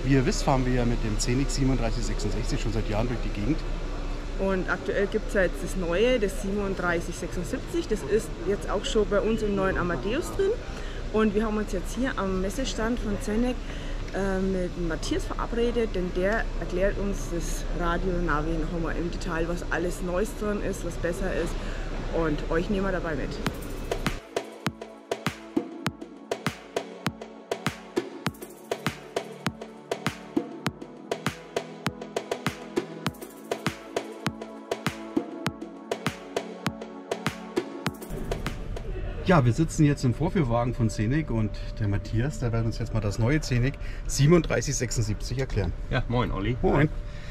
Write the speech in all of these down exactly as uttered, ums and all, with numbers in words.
Wie ihr wisst, fahren wir ja mit dem Scenic siebenunddreißig sechsundsechzig schon seit Jahren durch die Gegend. Und aktuell gibt es ja jetzt das neue, das siebenunddreißig sechsundsiebzig. Das ist jetzt auch schon bei uns im neuen Amadeus drin. Und wir haben uns jetzt hier am Messestand von Scenic äh, mit Matthias verabredet, denn der erklärt uns das Radio Navi noch einmal im Detail, was alles Neues drin ist, was besser ist. Und euch nehmen wir dabei mit. Ja, wir sitzen jetzt im Vorführwagen von Scenic und der Matthias, der wird uns jetzt mal das neue Scenic siebenunddreißig sechsundsiebzig erklären. Ja, moin Olli. Moin.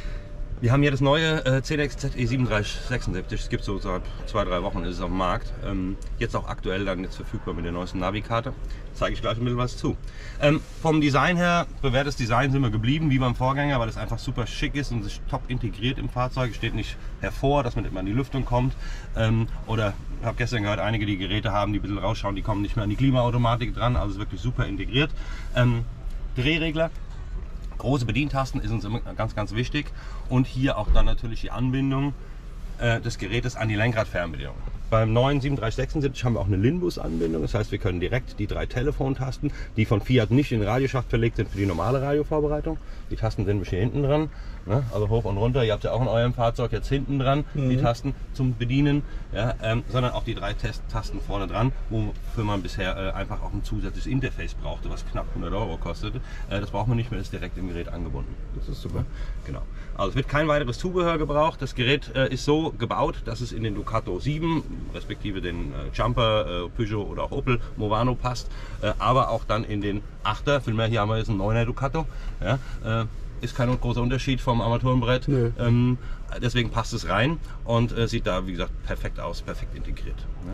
Wir haben hier das neue äh, Scenic Z E siebenunddreißig sechsundsiebzig. Es gibt so seit zwei, drei Wochen ist es auf dem Markt. Ähm, jetzt auch aktuell dann jetzt verfügbar mit der neuesten Navikarte. Zeige ich gleich ein bisschen was zu. Ähm, vom Design her, bewährtes Design sind wir geblieben, wie beim Vorgänger, weil es einfach super schick ist und sich top integriert im Fahrzeug. Es steht nicht hervor, dass man immer in die Lüftung kommt. Ähm, oder ich habe gestern gehört, einige, die Geräte haben, die ein bisschen rausschauen, die kommen nicht mehr an die Klimaautomatik dran. Also es ist wirklich super integriert. Ähm, Drehregler. Große Bedientasten ist uns immer ganz, ganz wichtig. Und hier auch dann natürlich die Anbindung äh, des Gerätes an die Lenkradfernbedienung. Beim neuen siebenunddreißig sechsundsiebzig haben wir auch eine Linbus-Anbindung. Das heißt, wir können direkt die drei Telefontasten, die von Fiat nicht in den Radioschacht verlegt sind, für die normale Radiovorbereitung. Die Tasten sind hier hinten dran, ne? Also hoch und runter. Ihr habt ja auch in eurem Fahrzeug jetzt hinten dran mhm. die Tasten zum Bedienen, ja, ähm, sondern auch die drei Test Tasten vorne dran, wofür man bisher äh, einfach auch ein zusätzliches Interface brauchte, was knapp hundert Euro kostete. Äh, das braucht man nicht mehr, ist direkt im Gerät angebunden. Das ist super. Genau. Also es wird kein weiteres Zubehör gebraucht. Das Gerät äh, ist so gebaut, dass es in den Ducato sieben, respektive den äh, Jumper, äh, Peugeot oder auch Opel Movano passt, äh, aber auch dann in den achter, vielmehr hier haben wir jetzt einen neuner Ducato. Ja, äh, ist kein großer Unterschied vom Armaturenbrett, ähm, deswegen passt es rein und äh, sieht da, wie gesagt, perfekt aus, perfekt integriert. Ja.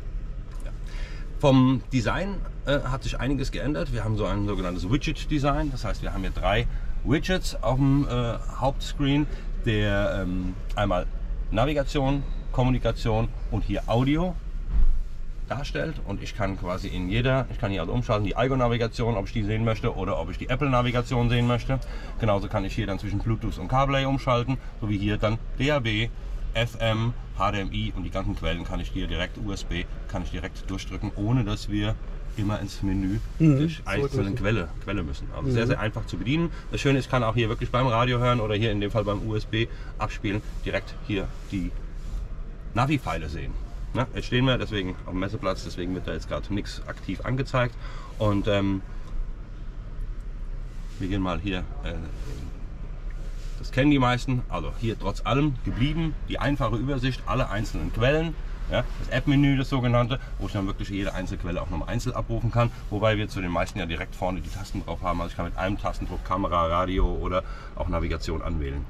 Ja. Vom Design äh, hat sich einiges geändert. Wir haben so ein sogenanntes Widget-Design, das heißt, wir haben hier drei Widgets auf dem äh, Hauptscreen, der ähm, einmal Navigation, Kommunikation und hier Audio darstellt, und ich kann quasi in jeder, ich kann hier also umschalten, die Eigo-Navigation, ob ich die sehen möchte oder ob ich die Apple-Navigation sehen möchte. Genauso kann ich hier dann zwischen Bluetooth und CarPlay umschalten, sowie hier dann D A B, F M, H D M I und die ganzen Quellen kann ich hier direkt, U S B, kann ich direkt durchdrücken, ohne dass wir immer ins Menü mhm, durch einzelne Quelle, Quelle müssen. Also mhm. sehr, sehr einfach zu bedienen. Das Schöne ist, ich kann auch hier wirklich beim Radio hören oder hier in dem Fall beim U S B abspielen, direkt hier die Navi-Pfeile sehen. Na, jetzt stehen wir deswegen auf dem Messeplatz, deswegen wird da jetzt gerade nichts aktiv angezeigt. Und ähm, wir gehen mal hier, äh, das kennen die meisten, also hier trotz allem geblieben, die einfache Übersicht, alle einzelnen Quellen. Ja, das App-Menü, das sogenannte, wo ich dann wirklich jede einzelne Quelle auch nochmal einzeln abrufen kann, wobei wir zu den meisten ja direkt vorne die Tasten drauf haben. Also ich kann mit einem Tastendruck Kamera, Radio oder auch Navigation anwählen.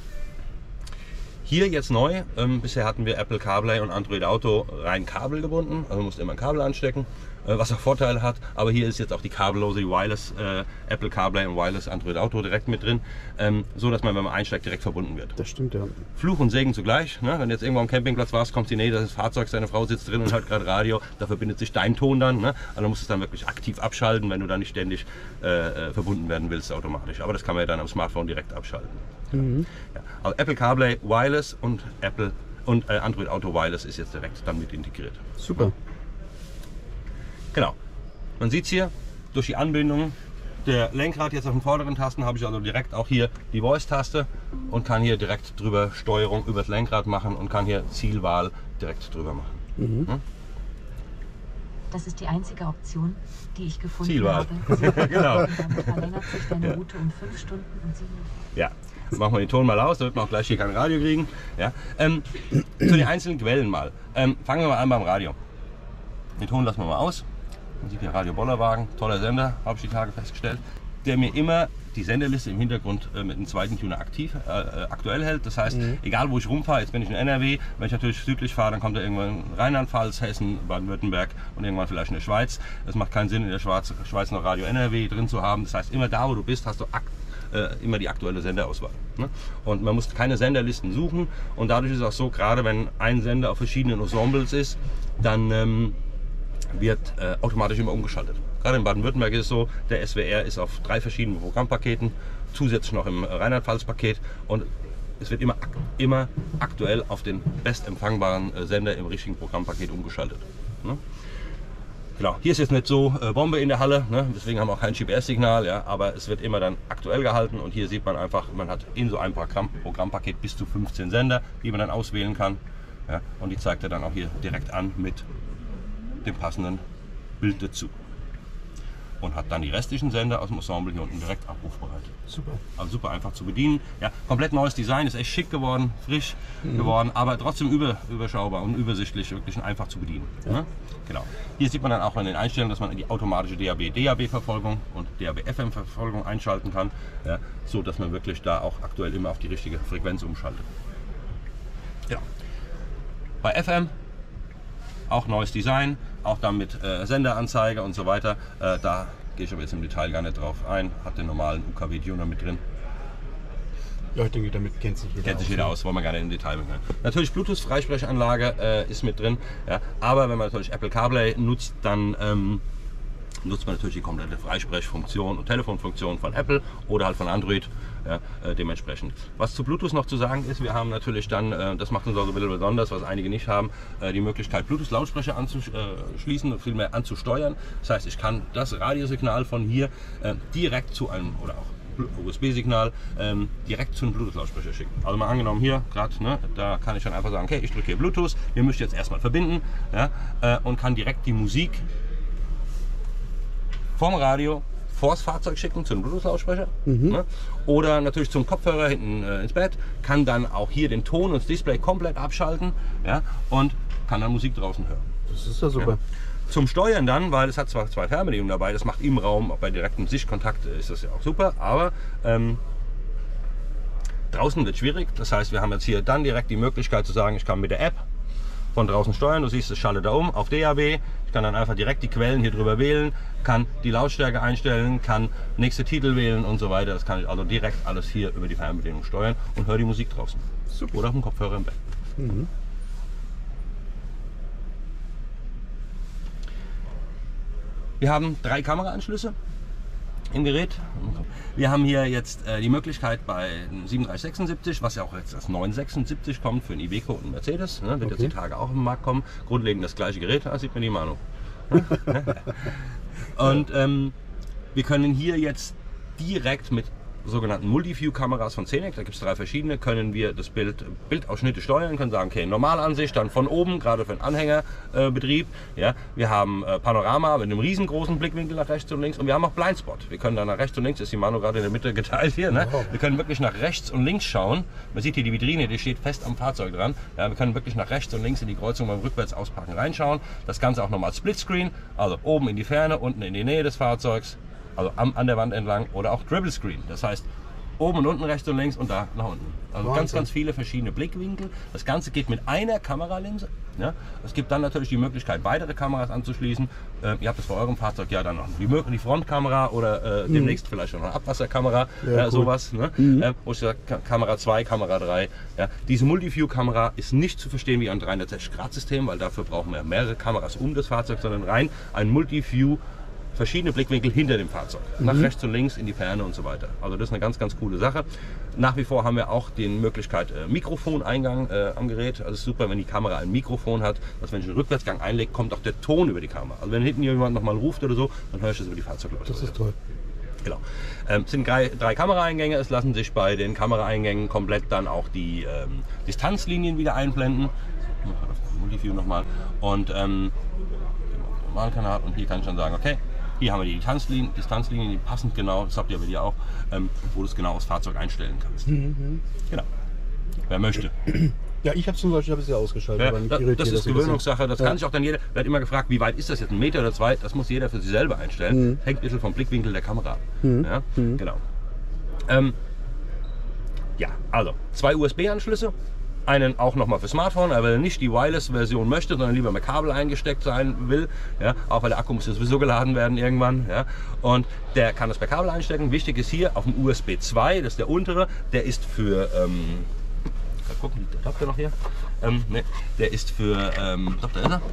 Hier jetzt neu, ähm, bisher hatten wir Apple CarPlay und Android Auto rein kabelgebunden, also musste immer ein Kabel anstecken, äh, was auch Vorteile hat, aber hier ist jetzt auch die kabellose Wireless äh, Apple CarPlay und Wireless Android Auto direkt mit drin, ähm, so dass man, wenn man einsteigt, direkt verbunden wird. Das stimmt, ja. Fluch und Segen zugleich, ne? Wenn du jetzt irgendwo am Campingplatz warst, kommst du in die Nähe des Fahrzeugs, deine Frau sitzt drin und hört gerade Radio, da verbindet sich dein Ton dann, ne? Also musst du es dann wirklich aktiv abschalten, wenn du dann nicht ständig äh, äh, verbunden werden willst automatisch, aber das kann man ja dann am Smartphone direkt abschalten. Mhm. Ja. Also Apple CarPlay Wireless und Apple und äh, Android Auto Wireless ist jetzt direkt dann mit integriert. Super. Genau. Man sieht es hier durch die Anbindung der Lenkrad jetzt auf den vorderen Tasten habe ich also direkt auch hier die Voice-Taste und kann hier direkt drüber Steuerung über das Lenkrad machen und kann hier Zielwahl direkt drüber machen. Mhm. Hm? Das ist die einzige Option, die ich gefunden Zielwahl. habe. Genau. Damit verlängert sich deine Route um fünf Stunden und sieben Minuten. Ja. Machen wir den Ton mal aus, damit wir auch gleich hier kein Radio kriegen. Ja. Ähm, zu den einzelnen Quellen mal. Ähm, fangen wir mal an beim Radio. Den Ton lassen wir mal aus. Man sieht hier Radio Bollerwagen, toller Sender, habe ich die Tage festgestellt, der mir immer die Senderliste im Hintergrund äh, mit einem zweiten Tuner aktiv, äh, aktuell hält. Das heißt, mhm. egal wo ich rumfahre, jetzt bin ich in N R W, wenn ich natürlich südlich fahre, dann kommt er irgendwann Rheinland-Pfalz, Hessen, Baden-Württemberg und irgendwann vielleicht in der Schweiz. Es macht keinen Sinn, in der Schweiz, Schweiz noch Radio N R W drin zu haben. Das heißt, immer da, wo du bist, hast du ak äh, immer die aktuelle Senderauswahl. Ne? Und man muss keine Senderlisten suchen. Und dadurch ist es auch so, gerade wenn ein Sender auf verschiedenen Ensembles ist, dann ähm, wird äh, automatisch immer umgeschaltet. Gerade in Baden-Württemberg ist es so, der S W R ist auf drei verschiedenen Programmpaketen zusätzlich noch im Rheinland-Pfalz-Paket und es wird immer, immer aktuell auf den bestempfangbaren Sender im richtigen Programmpaket umgeschaltet. Ne? Genau, hier ist jetzt nicht so äh, Bombe in der Halle, ne? Deswegen haben wir auch kein G P S-Signal, ja? Aber es wird immer dann aktuell gehalten und hier sieht man einfach, man hat in so einem Programm, Programmpaket bis zu fünfzehn Sender, die man dann auswählen kann. Ja? Und die zeigt er dann auch hier direkt an mit dem passenden Bild dazu. Und hat dann die restlichen Sender aus dem Ensemble hier unten direkt abrufbereit. Super. Also super einfach zu bedienen. Ja, komplett neues Design, ist echt schick geworden, frisch mhm. geworden, aber trotzdem über, überschaubar und übersichtlich, wirklich einfach zu bedienen. Ja. Ne? Genau. Hier sieht man dann auch in den Einstellungen, dass man die automatische D A B-D A B-Verfolgung und D A B-F M-Verfolgung einschalten kann, ja, so dass man wirklich da auch aktuell immer auf die richtige Frequenz umschaltet. Ja. Bei F M auch neues Design, auch dann mit äh, Senderanzeige und so weiter. Äh, da gehe ich aber jetzt im Detail gar nicht drauf ein. Hat den normalen U K W-Tuner mit drin. Ja, ich denke, damit kennt sich jeder Kennt sich aus. jeder aus, wollen wir gar nicht im Detail mit. Natürlich Bluetooth-Freisprechanlage äh, ist mit drin. Ja, aber wenn man natürlich Apple CarPlay nutzt, dann ähm, nutzt man natürlich die komplette Freisprechfunktion und Telefonfunktion von Apple oder halt von Android. Ja, äh, dementsprechend. Was zu Bluetooth noch zu sagen ist, wir haben natürlich dann, äh, das macht uns auch so ein bisschen besonders, was einige nicht haben, äh, die Möglichkeit Bluetooth-Lautsprecher anzuschließen und vielmehr anzusteuern. Das heißt, ich kann das Radiosignal von hier äh, direkt zu einem, oder auch U S B-Signal, ähm, direkt zu einem Bluetooth-Lautsprecher schicken. Also mal angenommen hier, gerade, ne, da kann ich dann einfach sagen, okay, ich drücke hier Bluetooth, wir möchten jetzt erstmal verbinden, ja, äh, und kann direkt die Musik vom Radio vors Fahrzeug schicken zu einem Bluetooth-Lautsprecher, mhm. ne? Oder natürlich zum Kopfhörer hinten äh, ins Bett, kann dann auch hier den Ton und das Display komplett abschalten, ja, und kann dann Musik draußen hören. Das ist ja super. Ja. Zum Steuern dann, weil es hat zwar zwei Fernbedienungen dabei, das macht im Raum, auch bei direktem Sichtkontakt ist das ja auch super, aber ähm, draußen wird schwierig. Das heißt, wir haben jetzt hier dann direkt die Möglichkeit zu sagen, ich kann mit der App von draußen steuern. Du siehst, es schaltet da um auf D A B. Ich kann dann einfach direkt die Quellen hier drüber wählen, kann die Lautstärke einstellen, kann nächste Titel wählen und so weiter. Das kann ich also direkt alles hier über die Fernbedienung steuern und höre die Musik draußen. Super. Oder auf dem Kopfhörer im Bett. Mhm. Wir haben drei Kameraanschlüsse im Gerät. Wir haben hier jetzt äh, die Möglichkeit bei sieben drei sechsundsiebzig, was ja auch jetzt das neun sechsundsiebzig kommt für einen Iveco und einen Mercedes, ne, wird okay. jetzt die Tage auch im Markt kommen. Grundlegend das gleiche Gerät, da sieht man die Manu. Und ähm, wir können hier jetzt direkt mit sogenannten Multiview-Kameras von Zenec, da gibt es drei verschiedene, können wir das Bild, Bildausschnitte steuern, können sagen, okay, Normalansicht, dann von oben, gerade für einen Anhängerbetrieb. Äh, ja, wir haben äh, Panorama mit einem riesengroßen Blickwinkel nach rechts und links und wir haben auch Blindspot. Wir können dann nach rechts und links, ist die Manu gerade in der Mitte geteilt hier, ne? Wir können wirklich nach rechts und links schauen. Man sieht hier die Vitrine, die steht fest am Fahrzeug dran. Ja, wir können wirklich nach rechts und links in die Kreuzung beim Rückwärts auspacken reinschauen. Das Ganze auch nochmal Splitscreen, also oben in die Ferne, unten in die Nähe des Fahrzeugs. Also am, an der Wand entlang oder auch Dribble Screen. Das heißt, oben und unten, rechts und links und da nach unten. Also Wahnsinn. Ganz, ganz viele verschiedene Blickwinkel. Das Ganze geht mit einer Kameralinse. Ja? Es gibt dann natürlich die Möglichkeit, weitere Kameras anzuschließen. Äh, ihr habt das bei eurem Fahrzeug ja dann noch die, die Frontkamera oder äh, mhm. demnächst vielleicht noch eine Abwasserkamera, ja, äh, cool. sowas. Ne? Mhm. Äh, wo ich sage, Kamera zwei, Kamera drei. Ja? Diese Multiview-Kamera ist nicht zu verstehen wie ein dreihundertsechzig Grad System, weil dafür brauchen wir mehrere Kameras um das Fahrzeug, sondern rein ein Multiview, verschiedene Blickwinkel hinter dem Fahrzeug, nach mhm. rechts und links, in die Ferne und so weiter. Also das ist eine ganz, ganz coole Sache. Nach wie vor haben wir auch die Möglichkeit äh, Mikrofoneingang äh, am Gerät. Also es ist super, wenn die Kamera ein Mikrofon hat, dass wenn ich einen Rückwärtsgang einlege, kommt auch der Ton über die Kamera. Also wenn hinten jemand nochmal ruft oder so, dann höre ich das über die Fahrzeuglaute. Das ist toll. Genau. Ähm, es sind drei, drei Kameraeingänge. Es lassen sich bei den Kameraeingängen komplett dann auch die ähm, Distanzlinien wieder einblenden. Multiview nochmal. Und ähm, Normalkanal. Und hier kann ich dann sagen, okay, hier haben wir die Distanzlinien, Distanzlinien, die passend genau, das habt ihr aber hier auch, ähm, wo du es genau aufs Fahrzeug einstellen kannst. Mhm. Genau. Wer möchte. Ja, ich habe zum Beispiel hab es ja ausgeschaltet. Ja, das, das ist Gewöhnungssache, das ja. kann sich auch dann jeder, wird immer gefragt, wie weit ist das jetzt, ein Meter oder zwei, das muss jeder für sich selber einstellen. Mhm. Hängt ein bisschen vom Blickwinkel der Kamera ab. Mhm. Ja, mhm. Genau. Ähm, ja, also zwei U S B-Anschlüsse. Einen auch nochmal für Smartphone, aber nicht die Wireless-Version möchte, sondern lieber mit Kabel eingesteckt sein will, ja, auch weil der Akku muss ja sowieso geladen werden irgendwann, ja, und der kann das per Kabel einstecken. Wichtig ist hier auf dem U S B zwei, das ist der untere, der ist für, ähm, gucken, habt ihr noch hier? Ähm, ne, der ist für, ähm, doch, da ist er.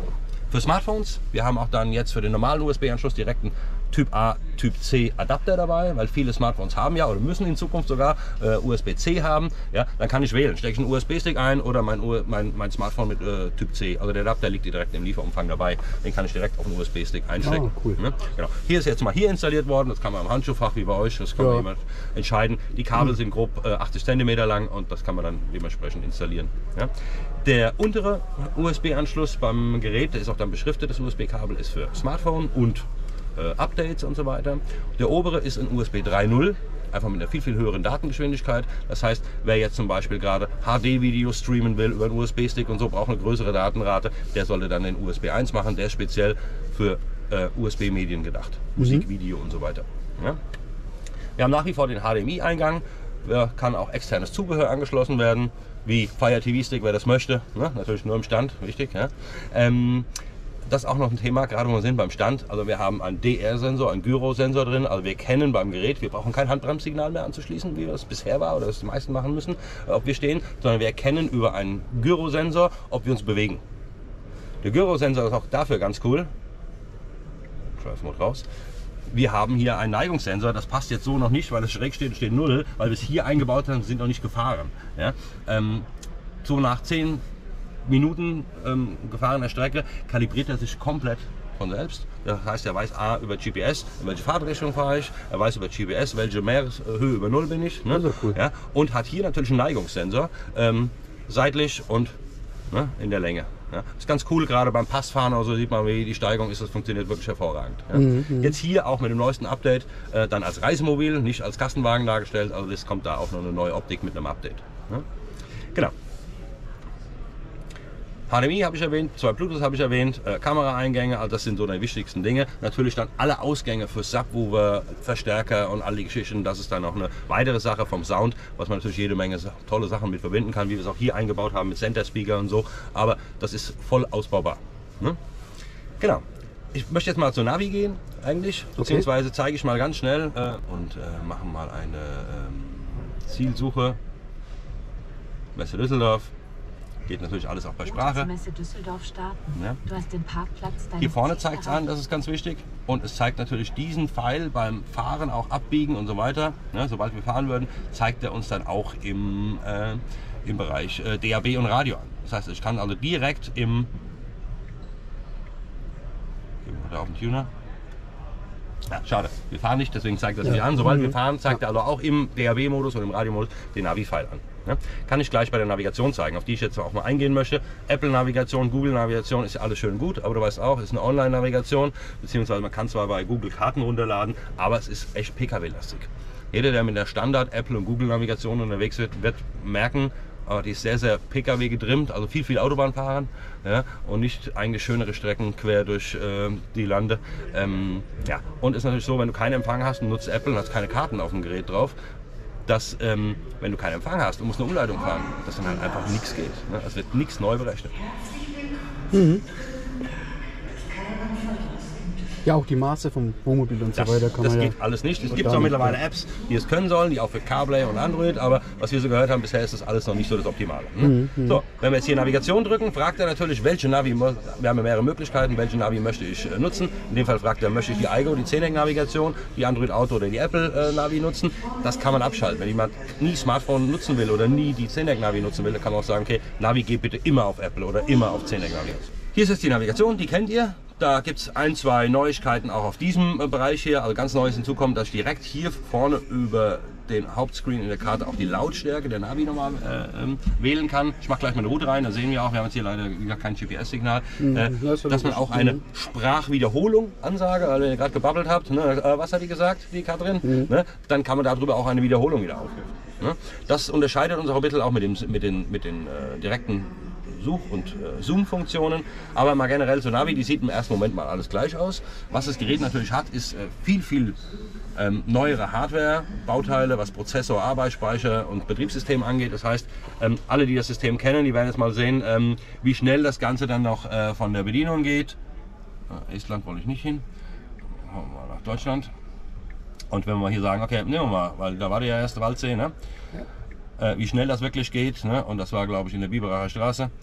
für Smartphones. Wir haben auch dann jetzt für den normalen U S B-Anschluss direkt einen Typ A, Typ C Adapter dabei, weil viele Smartphones haben ja oder müssen in Zukunft sogar äh, U S B C haben. Ja, dann kann ich wählen, stecke ich einen U S B-Stick ein oder mein, mein, mein Smartphone mit äh, Typ C. Also der Adapter liegt direkt im Lieferumfang dabei, den kann ich direkt auf den U S B-Stick einstecken. Oh, cool. Ne? Genau. Hier ist jetzt mal hier installiert worden, das kann man im Handschuhfach wie bei euch, das kann ja. man jemand entscheiden. Die Kabel sind grob äh, achtzig Zentimeter lang und das kann man dann dementsprechend installieren. Ja? Der untere U S B-Anschluss beim Gerät, der ist auch dann beschriftet, das U S B-Kabel ist für Smartphone und äh, Updates und so weiter. Der obere ist ein U S B drei Punkt null, einfach mit einer viel, viel höheren Datengeschwindigkeit. Das heißt, wer jetzt zum Beispiel gerade H D-Videos streamen will über einen U S B-Stick und so, braucht eine größere Datenrate, der sollte dann den U S B eins machen, der ist speziell für äh, U S B-Medien gedacht, mhm. Musik, Video und so weiter. Ja? Wir haben nach wie vor den H D M I-Eingang, da kann auch externes Zubehör angeschlossen werden, wie Fire T V-Stick, wer das möchte, ne? Natürlich nur im Stand, wichtig. Ja? Ähm, das ist auch noch ein Thema, gerade wo wir sind beim Stand. Also wir haben einen D R-Sensor, einen Gyrosensor drin, also wir kennen beim Gerät, wir brauchen kein Handbremssignal mehr anzuschließen, wie das bisher war oder das die meisten machen müssen, ob wir stehen, sondern wir erkennen über einen Gyrosensor, ob wir uns bewegen. Der Gyrosensor ist auch dafür ganz cool. Drive Mode raus. Wir haben hier einen Neigungssensor, das passt jetzt so noch nicht, weil es schräg steht, steht null, weil wir es hier eingebaut haben, sind noch nicht gefahren. Ja? Ähm, so nach zehn Minuten ähm, gefahrener Strecke kalibriert er sich komplett von selbst. Das heißt, er weiß A über G P S, in welche Fahrtrichtung fahre ich, er weiß über G P S, welche Meereshöhe über null bin ich. Ne? Das ist cool. Ja? Und hat hier natürlich einen Neigungssensor, ähm, seitlich und ne, in der Länge. Ja, ist ganz cool, gerade beim Passfahren oder so sieht man, wie die Steigung ist, das funktioniert wirklich hervorragend. Ja. Mhm. Jetzt hier auch mit dem neuesten Update, äh, dann als Reisemobil, nicht als Kastenwagen dargestellt, also das kommt da auch noch eine neue Optik mit einem Update. Ja. Genau. H D M I habe ich erwähnt, zwei Bluetooth habe ich erwähnt, äh, Kameraeingänge, also das sind so die wichtigsten Dinge. Natürlich dann alle Ausgänge für Subwoofer, Verstärker und all die Geschichten. Das ist dann noch eine weitere Sache vom Sound, was man natürlich jede Menge tolle Sachen mit verbinden kann, wie wir es auch hier eingebaut haben mit Center Speaker und so. Aber das ist voll ausbaubar. Ne? Genau. Ich möchte jetzt mal zur Navi gehen, eigentlich, okay. Beziehungsweise zeige ich mal ganz schnell äh, und äh, machen mal eine ähm, Zielsuche. Messe Düsseldorf. Geht natürlich alles auch bei Sprache. Messe Düsseldorf starten. Ja. Du hast den Parkplatz. Hier vorne zeigt es an, das ist ganz wichtig. Und es zeigt natürlich diesen Pfeil beim Fahren, auch abbiegen und so weiter. Ja, sobald wir fahren würden, zeigt er uns dann auch im, äh, im Bereich äh, D A B und Radio an. Das heißt, ich kann also direkt im... Gehen wir da auf den Tuner. Ja, schade, wir fahren nicht, deswegen zeigt er es ja. nicht an. Sobald mhm. wir fahren, zeigt er also auch im D A B-Modus und im Radiomodus den Navi-Pfeil an. Ja, kann ich gleich bei der Navigation zeigen, auf die ich jetzt auch mal eingehen möchte. Apple-Navigation, Google-Navigation ist ja alles schön gut, aber du weißt auch, es ist eine Online-Navigation, beziehungsweise man kann zwar bei Google Karten runterladen, aber es ist echt P K W-lastig. Jeder, der mit der Standard Apple- und Google-Navigation unterwegs wird, wird merken, aber die ist sehr, sehr P K W getrimmt, also viel, viel Autobahn fahren, ja, und nicht eigentlich schönere Strecken quer durch äh, die Lande. Ähm, ja. Und ist natürlich so, wenn du keinen Empfang hast und nutzt Apple und hast keine Karten auf dem Gerät drauf, dass, ähm, wenn du keinen Empfang hast und musst eine Umleitung fahren, dass dann halt einfach nichts geht. Ne? Es wird nichts neu berechnet. Mhm. Ja, auch die Maße vom Wohnmobil und so das, weiter kann das man geht ja alles nicht. Es gibt auch mittlerweile Apps, die es können sollen, die auch für CarPlay und Android, aber was wir so gehört haben, bisher ist das alles noch nicht so das Optimale. Ne? Mhm. So, wenn wir jetzt hier Navigation drücken, fragt er natürlich, welche Navi, wir haben ja mehrere Möglichkeiten, welche Navi möchte ich äh, nutzen. In dem Fall fragt er, möchte ich die I G O, die Zenec-Navigation, die Android Auto oder die Apple äh, Navi nutzen. Das kann man abschalten. Wenn jemand nie Smartphone nutzen will oder nie die Zenec-Navi nutzen will, dann kann man auch sagen, okay, Navi geht bitte immer auf Apple oder immer auf Zenec-Navi. Hier ist jetzt die Navigation, die kennt ihr. Da gibt es ein, zwei Neuigkeiten auch auf diesem Bereich hier. Also ganz Neues hinzukommt, dass ich direkt hier vorne über den Hauptscreen in der Karte auch die Lautstärke der Navi nochmal äh, ähm, wählen kann. Ich mache gleich mal eine Route rein, da sehen wir auch, wir haben jetzt hier leider kein G P S-Signal, äh, dass man auch eine Sprachwiederholung ansage, also wenn ihr gerade gebabbelt habt, ne, äh, was hat die gesagt, die Katrin, mhm. ne, dann kann man darüber auch eine Wiederholung wieder aufrufen. Ne? Das unterscheidet uns auch ein bisschen auch mit, dem, mit den, mit den äh, direkten Such- und äh, Zoom-Funktionen, aber mal generell so Navi, die sieht im ersten Moment mal alles gleich aus. Was das Gerät natürlich hat, ist äh, viel, viel ähm, neuere Hardware, Bauteile, was Prozessor, Arbeitsspeicher und Betriebssystem angeht. Das heißt, ähm, alle, die das System kennen, die werden jetzt mal sehen, ähm, wie schnell das Ganze dann noch äh, von der Bedienung geht. Äh, Estland wollte ich nicht hin, machen wir mal nach Deutschland. Und wenn wir mal hier sagen, okay, nehmen wir mal, weil da war die ja erste Waldsee, ne? Ja. Wie schnell das wirklich geht, ne? Und das war, glaube ich, in der Biberacher Straße.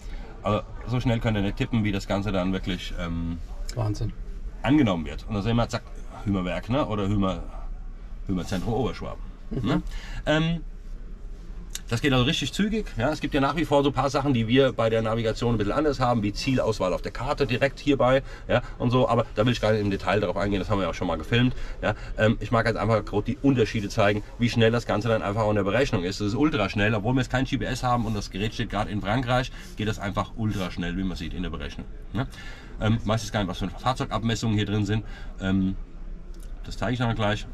Also so schnell könnt ihr nicht tippen, wie das Ganze dann wirklich ähm, Wahnsinn. angenommen wird. Und dann sehen wir, zack, Hümerwerk, ne? Oder Hümer, Hümerzentrum Oberschwaben. Mhm. Ne? Ähm, das geht also richtig zügig. Ja? Es gibt ja nach wie vor so ein paar Sachen, die wir bei der Navigation ein bisschen anders haben, wie Zielauswahl auf der Karte direkt hierbei, ja? Und so. Aber da will ich gar nicht im Detail darauf eingehen, das haben wir ja auch schon mal gefilmt. Ja? Ähm, ich mag jetzt einfach gerade die Unterschiede zeigen, wie schnell das Ganze dann einfach in der Berechnung ist. Es ist ultra schnell, obwohl wir jetzt kein G P S haben und das Gerät steht gerade in Frankreich, geht das einfach ultra schnell, wie man sieht in der Berechnung. Ja? Ähm, meistens gar nicht, was für Fahrzeugabmessungen hier drin sind. Ähm, das zeige ich dann gleich.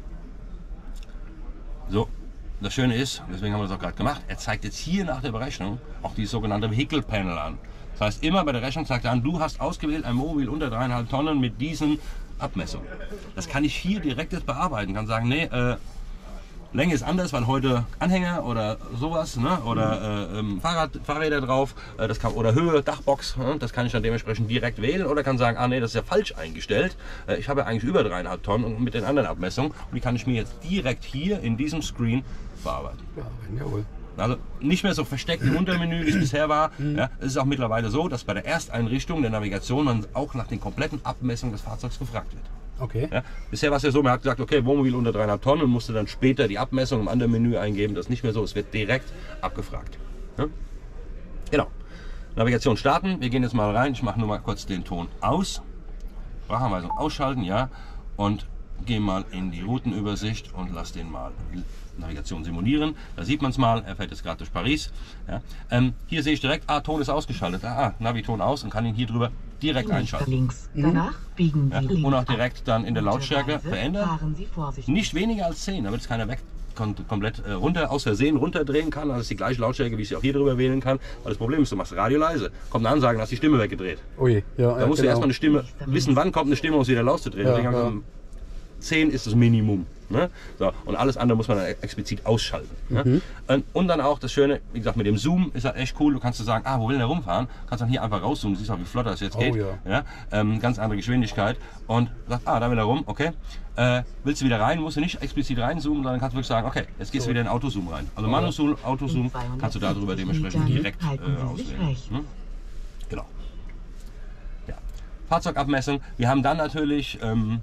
So. Das Schöne ist, deswegen haben wir das auch gerade gemacht, er zeigt jetzt hier nach der Berechnung auch die sogenannte Vehicle Panel an. Das heißt, immer bei der Rechnung zeigt er an, du hast ausgewählt ein Wohnmobil unter dreieinhalb Tonnen mit diesen Abmessungen. Das kann ich hier direkt jetzt bearbeiten, kann sagen, nee, äh, Länge ist anders, weil heute Anhänger oder sowas, ne? Oder äh, ähm, Fahrrad, Fahrräder drauf, äh, das kann, oder Höhe, Dachbox, ne? Das kann ich dann dementsprechend direkt wählen oder kann sagen, ah nee, das ist ja falsch eingestellt. Äh, ich habe ja eigentlich über dreieinhalb Tonnen und mit den anderen Abmessungen und die kann ich mir jetzt direkt hier in diesem Screen bearbeiten. Ja, jawohl. Also nicht mehr so versteckt im Untermenü, wie es bisher war. Ja, es ist auch mittlerweile so, dass bei der Ersteinrichtung der Navigation man auch nach den kompletten Abmessungen des Fahrzeugs gefragt wird. Okay. Ja, bisher war es ja so, man hat gesagt, okay, Wohnmobil unter dreieinhalb Tonnen und musste dann später die Abmessung im anderen Menü eingeben. Das ist nicht mehr so, es wird direkt abgefragt. Ja? Genau. Navigation starten. Wir gehen jetzt mal rein. Ich mache nur mal kurz den Ton aus. Sprachanweisung ausschalten, ja. Und gehe mal in die Routenübersicht und lasse den mal Navigation simulieren. Da sieht man es mal, er fährt jetzt gerade durch Paris. Ja. Ähm, hier sehe ich direkt, ah, Ton ist ausgeschaltet. Ah, Navi-Ton aus und kann ihn hier drüber direkt einschalten. Links. Danach biegen Sie Ja. links Und auch ab. direkt dann in der Lautstärke Unterweise verändern. fahren Sie vorsichtig. Nicht weniger als zehn, damit es keiner weg kom komplett äh, runter, aus Versehen runterdrehen kann. Also ist die gleiche Lautstärke, wie ich sie auch hier drüber wählen kann. Aber das Problem ist, du machst Radio leise. Kommt eine Ansage, hast die Stimme weggedreht. Ui, ja, Da ja, musst du genau. erstmal eine Stimme wissen, wann kommt eine Stimme, um es wieder rauszudrehen. Ja, Deswegen haben wir ja. gesagt, zehn ist das Minimum. Ne? So, und alles andere muss man dann explizit ausschalten. Ne? Und, und dann auch das Schöne, wie gesagt, mit dem Zoom ist halt echt cool. Du kannst du sagen, ah, wo will der rumfahren? Kannst dann hier einfach rauszoomen, siehst auch, wie flott das jetzt Oh, geht. ja. Ja? Ähm, ganz andere Geschwindigkeit. Und sagst, ah, da will er rum, okay. Äh, willst du wieder rein, musst du nicht explizit reinzoomen, sondern kannst du wirklich sagen, okay, jetzt gehst du wieder in Autozoom rein. Also Manuzoom, Autozoom, kannst du darüber dementsprechend direkt äh, Halten Sie sich auswählen. rechts. Hm? Genau. Ja. Fahrzeugabmessung. Wir haben dann natürlich, ähm,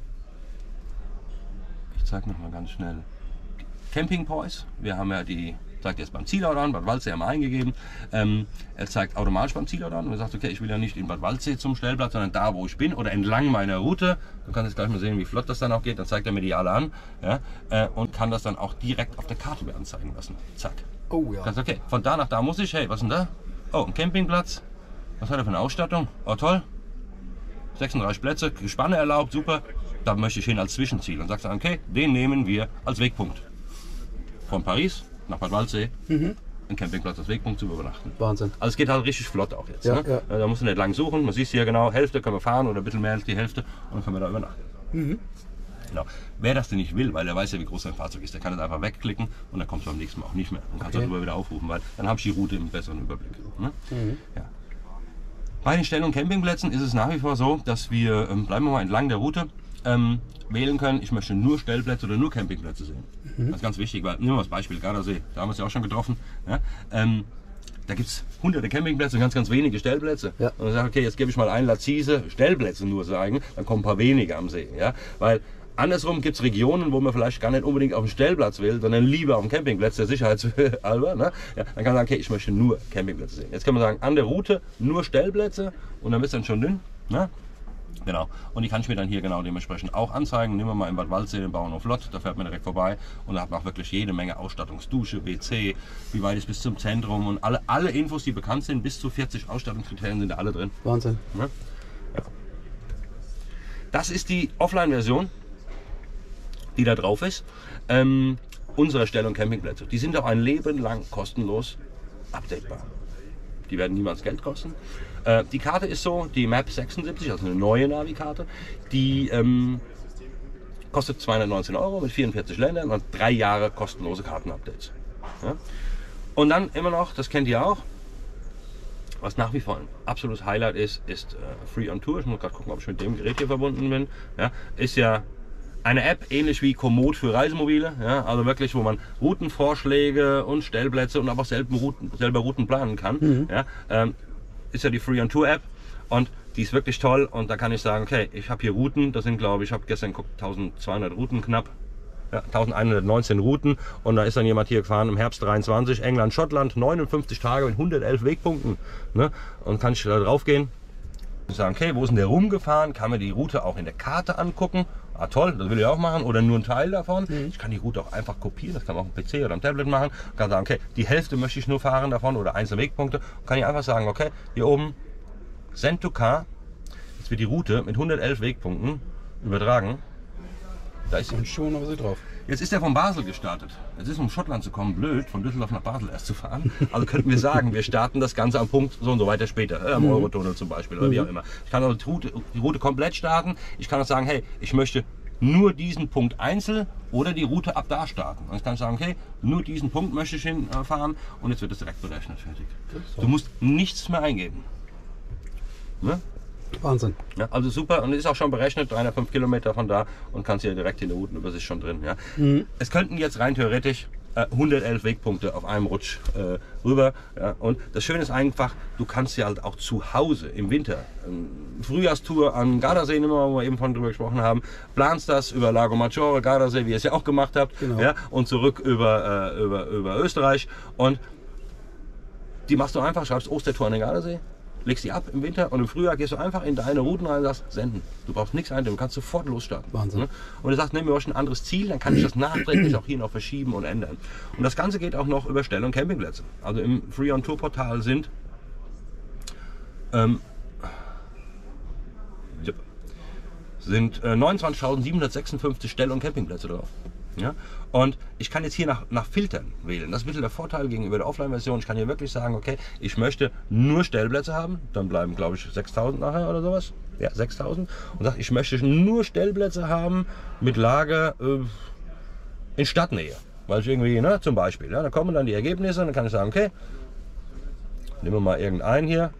ich zeige noch mal ganz schnell, Camping Poise. Wir haben ja die, zeigt jetzt beim Zielort an, Bad Waldsee haben wir eingegeben. Ähm, er zeigt automatisch beim Zielort an und er sagt, okay, ich will ja nicht in Bad Waldsee zum Stellplatz, sondern da, wo ich bin oder entlang meiner Route. Du kannst jetzt gleich mal sehen, wie flott das dann auch geht. Dann zeigt er mir die alle an, ja, äh, und kann das dann auch direkt auf der Karte mir anzeigen lassen. Zack. Oh ja. Kannst, okay, von da nach da muss ich, hey, was ist denn da? Oh, ein Campingplatz. Was hat er für eine Ausstattung? Oh, toll. sechsunddreißig Plätze, Gespanne erlaubt, super. Da möchte ich hin als Zwischenziel. Dann sagst du, okay, den nehmen wir als Wegpunkt. Von Paris nach Bad Waldsee, Mhm. ein Campingplatz als Wegpunkt zum Übernachten. Wahnsinn. Also es geht halt richtig flott auch jetzt. Ja, Ne? ja. Da musst du nicht lang suchen. Man sieht hier genau, Hälfte können wir fahren oder ein bisschen mehr als die Hälfte und dann können wir da übernachten. Mhm. Genau. Wer das denn nicht will, weil er weiß ja, wie groß sein Fahrzeug ist, der kann das einfach wegklicken und dann kommt es beim nächsten Mal auch nicht mehr. Und kannst Okay. darüber wieder aufrufen, weil dann habe ich die Route im besseren Überblick. Ne? Mhm. Ja. Bei den Stell- und Campingplätzen ist es nach wie vor so, dass wir, ähm, bleiben wir mal entlang der Route, ähm, wählen können, ich möchte nur Stellplätze oder nur Campingplätze sehen. Mhm. Das ist ganz wichtig, weil, nehmen wir das Beispiel Gardasee, da haben wir es ja auch schon getroffen. Ja? Ähm, da gibt es hunderte Campingplätze und ganz, ganz wenige Stellplätze. Ja. Und dann sage ich, okay, jetzt gebe ich mal ein Lazise Stellplätze nur sagen, dann kommen ein paar wenige am See. Ja? Weil andersrum gibt es Regionen, wo man vielleicht gar nicht unbedingt auf den Stellplatz will, sondern lieber auf dem Campingplatz, der Sicherheitshalber. Ne? Ja, dann kann man sagen, okay, ich möchte nur Campingplätze sehen. Jetzt kann man sagen, an der Route nur Stellplätze und dann wird es dann schon dünn. Ne? Genau. Und die kann ich mir dann hier genau dementsprechend auch anzeigen. Nehmen wir mal in Bad Waldsee den Bauernhof Lott, da fährt man direkt vorbei und da hat man auch wirklich jede Menge Ausstattungsdusche, W C, wie weit ist bis zum Zentrum und alle, alle Infos, die bekannt sind, bis zu vierzig Ausstattungskriterien sind da alle drin. Wahnsinn. Ne? Ja. Das ist die Offline-Version, die da drauf ist. Ähm, unsere Stell- und Campingplätze. Die sind auch ein Leben lang kostenlos updatebar. Die werden niemals Geld kosten. Äh, die Karte ist so, die Map sechsundsiebzig, also eine neue Navi-Karte, die ähm, kostet zweihundertneunzehn Euro mit vierundvierzig Ländern und drei Jahre kostenlose Kartenupdates. Ja? Und dann immer noch, das kennt ihr auch, was nach wie vor ein absolutes Highlight ist, ist äh, Free on Tour. Ich muss gerade gucken, ob ich mit dem Gerät hier verbunden bin. Ja? Ist ja eine App, ähnlich wie Komoot für Reisemobile, ja, also wirklich, wo man Routenvorschläge und Stellplätze und aber auch selber Routen, selber Routen planen kann. Mhm. Ja, ähm, ist ja die Free on Tour App und die ist wirklich toll und da kann ich sagen, okay, ich habe hier Routen, das sind glaube ich, ich habe gestern geguckt, eintausendzweihundert Routen knapp. Ja, eintausendeinhundertneunzehn Routen und da ist dann jemand hier gefahren im Herbst dreiundzwanzig, England, Schottland, neunundfünfzig Tage mit hundertelf Wegpunkten. Ne? Und kann ich da drauf gehen und sagen, okay, wo ist denn der rumgefahren? Kann mir die Route auch in der Karte angucken. Ah toll, das will ich auch machen oder nur ein Teil davon. Mhm. Ich kann die Route auch einfach kopieren, das kann man auch am P C oder am Tablet machen. Kann sagen, okay, die Hälfte möchte ich nur fahren davon oder einzelne Wegpunkte. Kann ich einfach sagen, okay, hier oben Send to Car. Jetzt wird die Route mit hundertelf Wegpunkten übertragen. Da ist und schon haben sie drauf. Jetzt ist er von Basel gestartet. Jetzt ist, um Schottland zu kommen, blöd, von Düsseldorf nach Basel erst zu fahren. Also könnten wir sagen, wir starten das Ganze am Punkt so und so weiter später, äh, am mhm. Eurotunnel zum Beispiel oder mhm. wie auch immer. Ich kann also die Route, die Route komplett starten. Ich kann auch sagen, hey, ich möchte nur diesen Punkt einzeln oder die Route ab da starten. Und ich kann sagen, okay, nur diesen Punkt möchte ich hinfahren und jetzt wird es direkt berechnet, fertig. Du musst nichts mehr eingeben. Ne? Wahnsinn. Ja, also super und ist auch schon berechnet, dreihundertfünf Kilometer von da und kannst hier direkt in der Routenübersicht schon drin. Ja. Mhm. Es könnten jetzt rein theoretisch äh, hundertelf Wegpunkte auf einem Rutsch äh, rüber. Ja. Und das Schöne ist einfach, du kannst ja halt auch zu Hause im Winter, ähm, Frühjahrstour an Gardasee, wo wir eben von drüber gesprochen haben, planst das über Lago Maggiore, Gardasee, wie ihr es ja auch gemacht habt, genau. Ja, und zurück über, äh, über, über Österreich und die machst du einfach, schreibst Ostertour an den Gardasee. Legst die ab im Winter und im Frühjahr gehst du einfach in deine Routen rein und sagst, senden. Du brauchst nichts eingeben, du kannst sofort losstarten. Wahnsinn. Und du sagst, nehmen wir euch ein anderes Ziel, dann kann ich das nachträglich auch hier noch verschieben und ändern. Und das Ganze geht auch noch über Stell- und Campingplätze. Also im Free on Tour Portal sind ähm, sind äh, neunundzwanzigtausendsiebenhundertsechsundfünfzig Stell- und Campingplätze drauf. Ja? Und ich kann jetzt hier nach, nach Filtern wählen. Das ist ein bisschen der Vorteil gegenüber der Offline-Version. Ich kann hier wirklich sagen, okay, ich möchte nur Stellplätze haben. Dann bleiben, glaube ich, sechstausend nachher oder sowas. Ja, sechstausend. Und sage, ich möchte nur Stellplätze haben mit Lager äh, in Stadtnähe. Weil ich irgendwie, ne, zum Beispiel, ja, da kommen dann die Ergebnisse und dann kann ich sagen, okay, nehmen wir mal irgendeinen hier.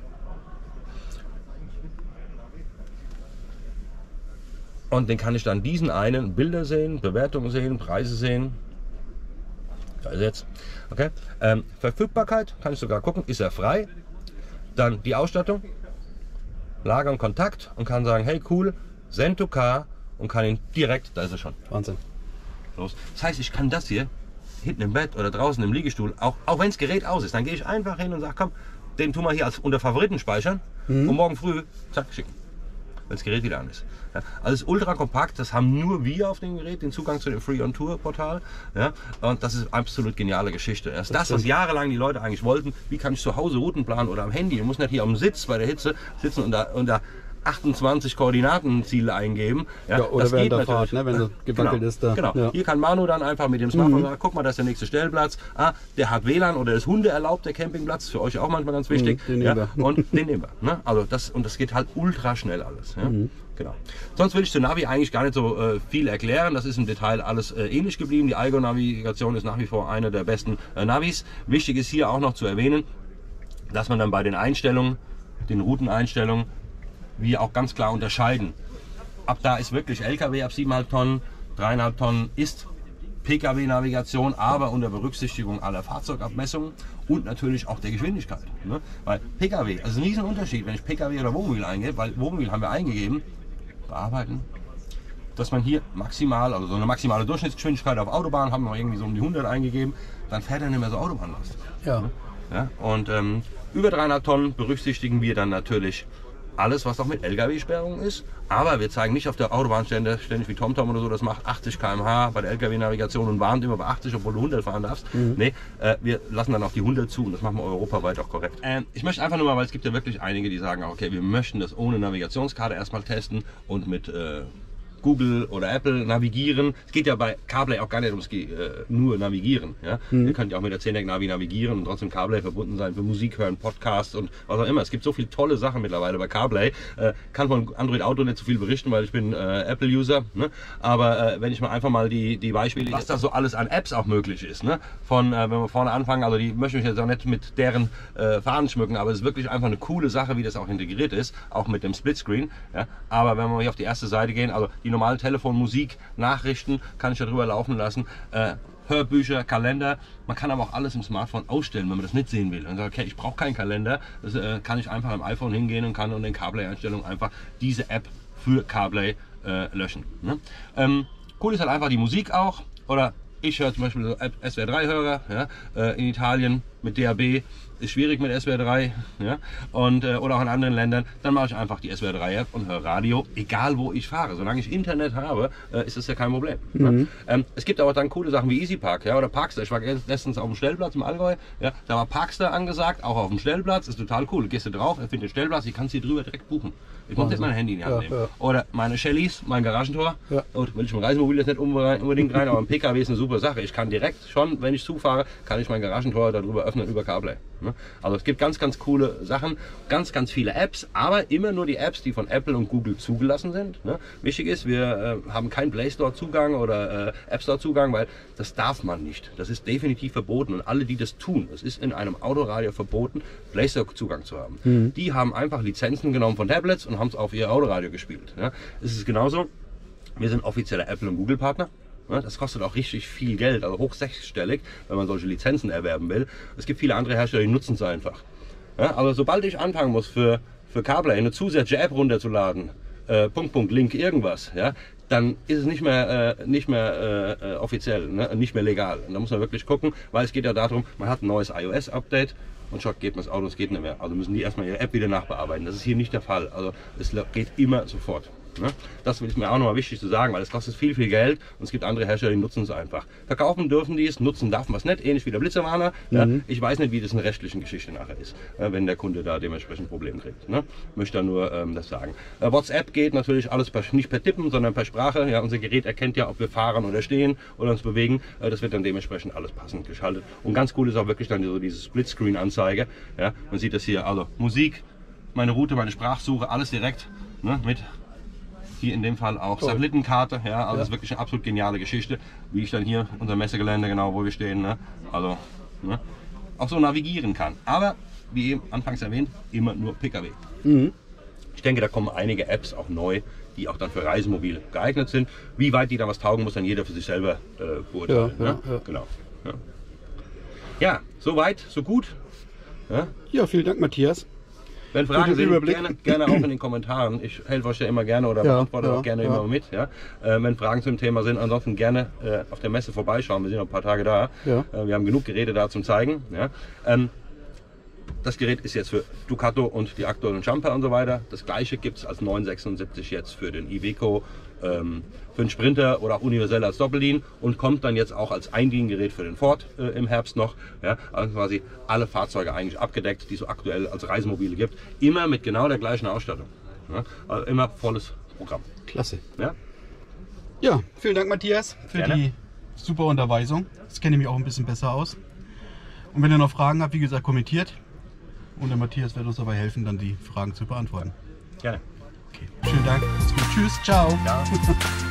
Und den kann ich dann diesen einen Bilder sehen, Bewertungen sehen, Preise sehen. Da ist er jetzt. Okay. Ähm, Verfügbarkeit kann ich sogar gucken, ist er frei. Dann die Ausstattung, Lager und Kontakt und kann sagen, hey cool, Send to Car und kann ihn direkt, da ist er schon. Wahnsinn. Los. Das heißt, ich kann das hier hinten im Bett oder draußen im Liegestuhl, auch, auch wenn das Gerät aus ist, dann gehe ich einfach hin und sage, komm, den tun wir hier als unter Favoriten speichern mhm. und morgen früh, zack, schicken. Wenn das Gerät wieder an ist. Ja, also es ist ultra kompakt, das haben nur wir auf dem Gerät, den Zugang zu dem Free on Tour Portal. Ja, und das ist absolut geniale Geschichte. Das ist das, was jahrelang die Leute eigentlich wollten. Wie kann ich zu Hause Routen planen oder am Handy? Du musst nicht hier am Sitz bei der Hitze sitzen und da, und da achtundzwanzig Koordinatenziele eingeben. Ja, ja, oder das während geht der natürlich. Fahrt, ne, wenn das gewackelt genau, ist. Da. Genau. Ja. Hier kann Manu dann einfach mit dem Smartphone mhm. sagen, guck mal, das ist der nächste Stellplatz. Ah, der hat W L A N oder ist Hunde erlaubt, der Campingplatz. Für euch auch manchmal ganz wichtig. Mhm, den ja, nehmen wir. Und den nehmen wir. Ne? Also das, und das geht halt ultra schnell alles. Ja? Mhm. Genau. Sonst will ich zur Navi eigentlich gar nicht so äh, viel erklären. Das ist im Detail alles äh, ähnlich geblieben. Die Aigo-Navigation ist nach wie vor eine der besten äh, Navis. Wichtig ist hier auch noch zu erwähnen, dass man dann bei den Einstellungen, den Routeneinstellungen, wir auch ganz klar unterscheiden. Ab da ist wirklich L K W ab sieben Komma fünf Tonnen, drei Komma fünf Tonnen ist P K W-Navigation, aber unter Berücksichtigung aller Fahrzeugabmessungen und natürlich auch der Geschwindigkeit. Ne? Weil P K W, also ein riesen Unterschied, wenn ich P K W oder Wohnmobil eingebe, weil Wohnmobil haben wir eingegeben, bearbeiten, dass man hier maximal, also so eine maximale Durchschnittsgeschwindigkeit auf Autobahn, haben wir irgendwie so um die hundert eingegeben, dann fährt er nicht mehr so Autobahnlast. Ja. Ja? Und ähm, über drei Komma fünf Tonnen berücksichtigen wir dann natürlich alles, was auch mit L K W-Sperrung ist, aber wir zeigen nicht auf der Autobahn ständig, ständig wie TomTom oder so, das macht achtzig Kilometer pro Stunde bei der L K W-Navigation und warnt immer bei achtzig, obwohl du hundert fahren darfst. Mhm. Nee, äh, wir lassen dann auch die hundert zu und das machen wir europaweit auch korrekt. Ähm, ich möchte einfach nur mal, weil es gibt ja wirklich einige, die sagen, okay, wir möchten das ohne Navigationskarte erstmal testen und mit äh, Google oder Apple navigieren. Es geht ja bei CarPlay auch gar nicht ums äh, nur Navigieren. Ja? Mhm. Ihr könnt ja auch mit der Zenec Navi navigieren und trotzdem CarPlay verbunden sein für Musik hören, Podcasts und was auch immer. Es gibt so viele tolle Sachen mittlerweile bei CarPlay. Äh, kann von Android Auto nicht so viel berichten, weil ich bin äh, Apple-User. Ne? Aber äh, wenn ich mal einfach mal die, die Beispiele, was da so alles an Apps auch möglich ist. Ne? Von, äh, wenn wir vorne anfangen, also die möchte ich jetzt auch nicht mit deren äh, Fahnen schmücken, aber es ist wirklich einfach eine coole Sache, wie das auch integriert ist, auch mit dem Splitscreen. Ja? Aber wenn wir hier auf die erste Seite gehen, also die normalen Telefon, Musik, Nachrichten kann ich da drüber laufen lassen. Äh, Hörbücher, Kalender. Man kann aber auch alles im Smartphone ausstellen, wenn man das nicht sehen will. Und sagt, okay, ich brauche keinen Kalender, das äh, kann ich einfach am iPhone hingehen und kann unter den CarPlay-Einstellungen einfach diese App für CarPlay äh, löschen. Ne? Ähm, cool ist halt einfach die Musik auch, oder ich höre zum Beispiel S W R drei Hörer, ja, äh, in Italien mit D A B, ist schwierig mit S W R drei, ja, und, äh, oder auch in anderen Ländern, dann mache ich einfach die S W R drei App und höre Radio, egal wo ich fahre. Solange ich Internet habe, äh, ist das ja kein Problem. Mhm. Ja. Ähm, es gibt aber dann coole Sachen wie EasyPark, ja, oder Parkster. Ich war letztens auf dem Stellplatz im Allgäu, ja, da war Parkster angesagt, auch auf dem Stellplatz, ist total cool. Gehst du drauf, er findet den Stellplatz, ich kann es hier drüber direkt buchen. Ich muss jetzt mein Handy in die Hand Ja, nehmen. ja. Oder meine Shellys, mein Garagentor. Ja. Und will ich im Reisemobil jetzt nicht unbedingt rein, aber im P K W ist eine super Sache. Ich kann direkt schon, wenn ich zufahre, kann ich mein Garagentor darüber öffnen über CarPlay. Also es gibt ganz, ganz coole Sachen, ganz, ganz viele Apps, aber immer nur die Apps, die von Apple und Google zugelassen sind. Wichtig ist, wir haben keinen Play Store Zugang oder App Store Zugang, weil das darf man nicht. Das ist definitiv verboten und alle, die das tun, es ist in einem Autoradio verboten, Play Store Zugang zu haben. Mhm. Die haben einfach Lizenzen genommen von Tablets und haben es auf ihr Autoradio gespielt. Es ist genauso, wir sind offizieller Apple und Google Partner. Das kostet auch richtig viel Geld, also hoch sechsstellig, wenn man solche Lizenzen erwerben will. Es gibt viele andere Hersteller, die nutzen es einfach. Ja, aber sobald ich anfangen muss, für, für CarPlay eine zusätzliche App runterzuladen, äh, Punkt, Punkt, Link, irgendwas, ja, dann ist es nicht mehr, äh, nicht mehr äh, offiziell, ne, nicht mehr legal. Und da muss man wirklich gucken, weil es geht ja darum, man hat ein neues iOS-Update und schon geht man das Auto, es geht nicht mehr. Also müssen die erstmal ihre App wieder nachbearbeiten. Das ist hier nicht der Fall. Also es geht immer sofort. Ne? Das ist mir auch nochmal wichtig zu sagen, weil es kostet viel, viel Geld und es gibt andere Hersteller, die nutzen es einfach. Verkaufen dürfen die es, nutzen darf man es nicht, ähnlich wie der Blitzerwarner. Mhm. Ja? Ich weiß nicht, wie das in der rechtlichen Geschichte nachher ist, äh, wenn der Kunde da dementsprechend Probleme kriegt. Ne? Möchte da nur ähm, das sagen. Äh, WhatsApp geht natürlich alles per, nicht per Tippen, sondern per Sprache. Ja? Unser Gerät erkennt ja, ob wir fahren oder stehen oder uns bewegen. Äh, das wird dann dementsprechend alles passend geschaltet. Und ganz cool ist auch wirklich dann so diese Splitscreen-Anzeige. Ja? Man sieht das hier, also Musik, meine Route, meine Sprachsuche, alles direkt, ne? Mit hier in dem Fall auch Toll. Satellitenkarte, ja, also ja. Das ist wirklich eine absolut geniale Geschichte, wie ich dann hier unser Messegelände, genau wo wir stehen, ne, also ne, auch so navigieren kann. Aber wie eben anfangs erwähnt, immer nur P K W. Mhm. Ich denke, da kommen einige Apps auch neu, die auch dann für Reisemobil geeignet sind. Wie weit die da was taugen, muss dann jeder für sich selber äh, beurteilen. Ja, ja, ne? ja. Genau. Ja. Ja, so weit, so gut. Ja, ja, vielen Dank, Matthias. Wenn Fragen sind, gerne, gerne auch in den Kommentaren. Ich helfe euch ja immer gerne oder ja, beantworte ja, auch gerne ja. immer mit. Ja? Äh, wenn Fragen zum Thema sind, ansonsten gerne äh, auf der Messe vorbeischauen. Wir sind noch ein paar Tage da. Ja. Äh, wir haben genug Geräte da zum Zeigen. Ja? Ähm, das Gerät ist jetzt für Ducato und die aktuellen Jumper und so weiter. Das gleiche gibt es als neun sechsundsiebzig jetzt für den Iveco, ähm, für den Sprinter oder auch universell als Doppellin und kommt dann jetzt auch als Einliniengerät für den Ford äh, im Herbst noch. Ja, also quasi alle Fahrzeuge eigentlich abgedeckt, die es so aktuell als Reisemobile gibt. Immer mit genau der gleichen Ausstattung. Ja, also immer volles Programm. Klasse. Ja, ja, vielen Dank, Matthias, für Gerne. die super Unterweisung. Jetzt kenne ich mich auch ein bisschen besser aus. Und wenn ihr noch Fragen habt, wie gesagt, kommentiert. Und der Matthias wird uns dabei helfen, dann die Fragen zu beantworten. Gerne. Okay, vielen Dank. Tschüss, ciao. Ja.